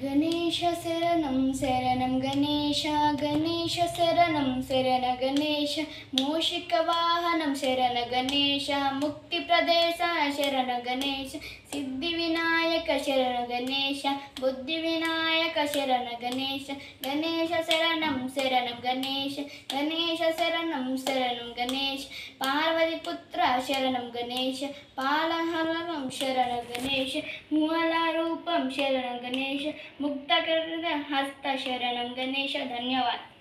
गणेश शरणं शरणं गणेश गणेश शरणं शरण गणेश मूषिकवाहनं शरण गणेश मुक्तिप्रदेश शरण गणेश सिद्धिविनायक शरण गणेश बुद्धिविनायक शरण गणेश गणेश शरणं शरणं गणेश गणेश शरणं शरणं गणेश पार्वतीपुत्र शरणं गणेश पालहरणं शरण गणेश मूलरूपं शरण गणेश मुक्तहस्त शरणं गणेश। धन्यवाद।